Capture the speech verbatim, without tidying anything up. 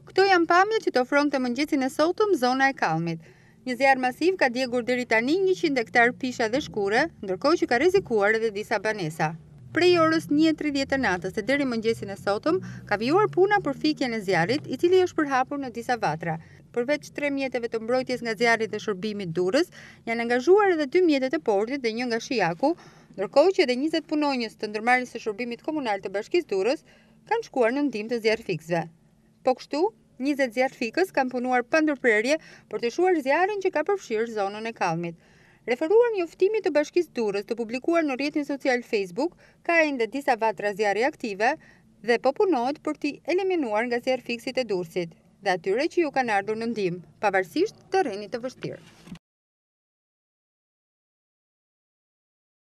Këto janë pamjet që të ofronte mëngjesin e sotëm zona e Kallmit. Një zjarr masiv ka djegur deri tani njëqind hektar pisha dhe shkure, ndërkohë që ka rrezikuar edhe disa banesa. Prej orës një e tridhjetë të natës e deri mëngjesin e sotëm ka vijuar puna për fikjen e zjarrit, i cili është përhapur në disa vatra. Përveç tre mjeteve të mbrojtjes nga zjarri dhe shërbimit Durrës, janë angazhuar edhe dy mjetet e portit dhe një nga Shijaku, ndërkohë që edhe njëzet punonjës të ndërmarrjes së shërbimit komunal të Bashkisë Durrës kanë shkuar në ndihmë të zjarrfikësve. Po kështu, njëzet zjarrfikës kanë punuar pa ndërprerje për të shuar zjarrin që ka përfshirë zonën e Kallmit. Referuar njoftimit të Bashkisë Durrës të publikuar në rrjetin social Facebook, ka ende disa vatra zjarri aktive dhe po punohet për t'i eliminuar nga zjarrfikësit e Durrësit dhe atyre që ju kanë ardhur në ndihmë, pavarësisht terrenit të vështirë.